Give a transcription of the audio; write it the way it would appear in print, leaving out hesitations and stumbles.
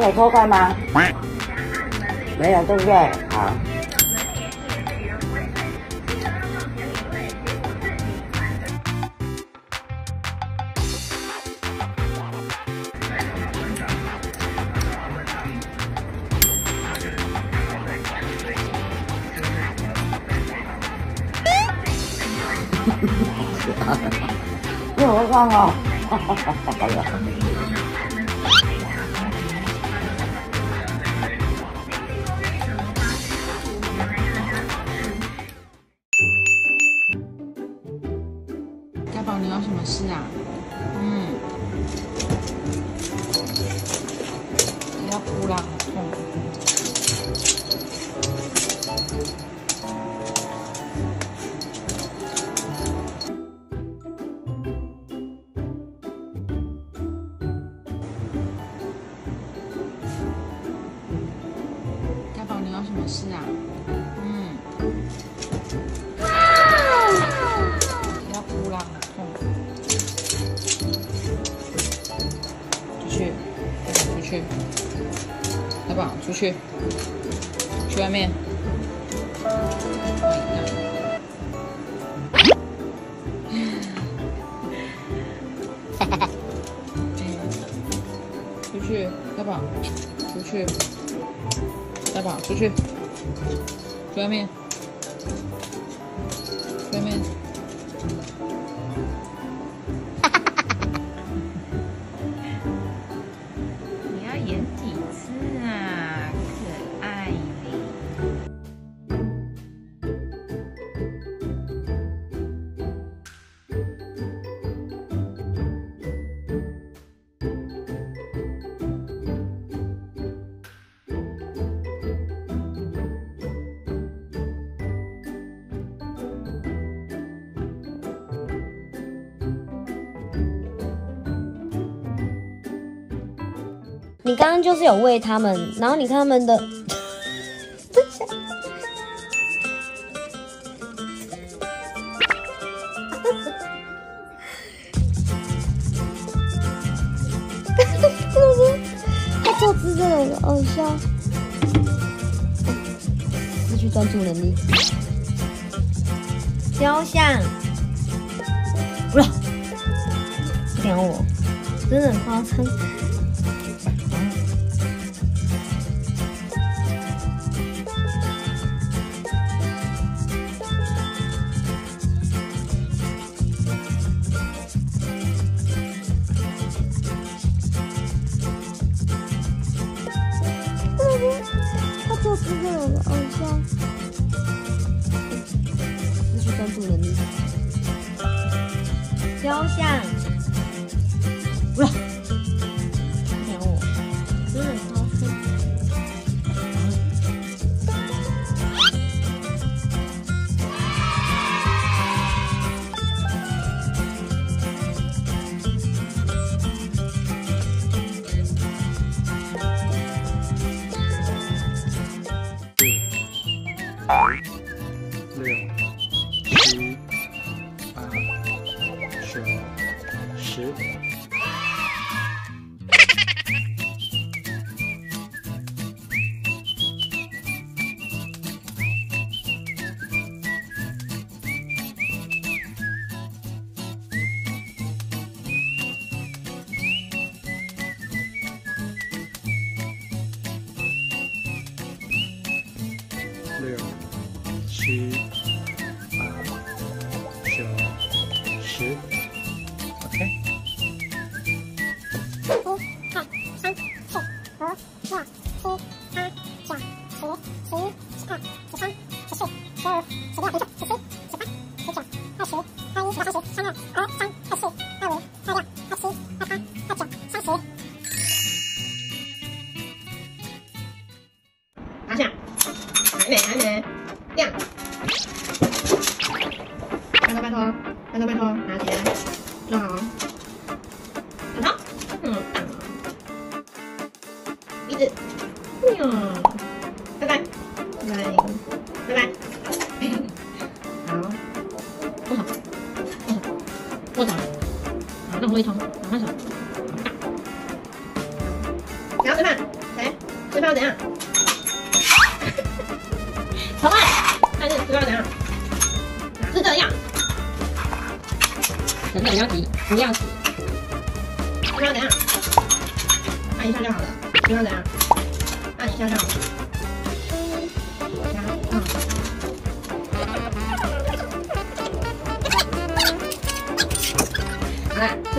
有偷看吗？没有，对不对？好。你有看哦？好了。 家宝，你有什么事啊？不要哭啦，好痛。家宝，你有什么事啊？不要哭啦，好痛。出去，出去，家宝，出去，去外面。出去，家宝，出去，家宝，出去，去外面，去外面。 你要演几次啊？可爱你。 你刚刚就是有喂他们，然后你看他们的，他坐姿真的很好笑，失去专注能力。雕像，不要屌我，真的很夸张。他做姿真的很好笑，失去专注能力。雕像，不要屌我，真的很夸张。 6、7、8、9、10。6、7、8、9、10。OK。 拿下，还没，亮。拜托，拿起来，坐好，很好，棒哦。鼻子，拜拜，好，握手，好，那我一冲，拿换手，然后吃饭， 不要急，不要急。希望怎样？按一下就好了。希望怎样？按一下就好了。好了。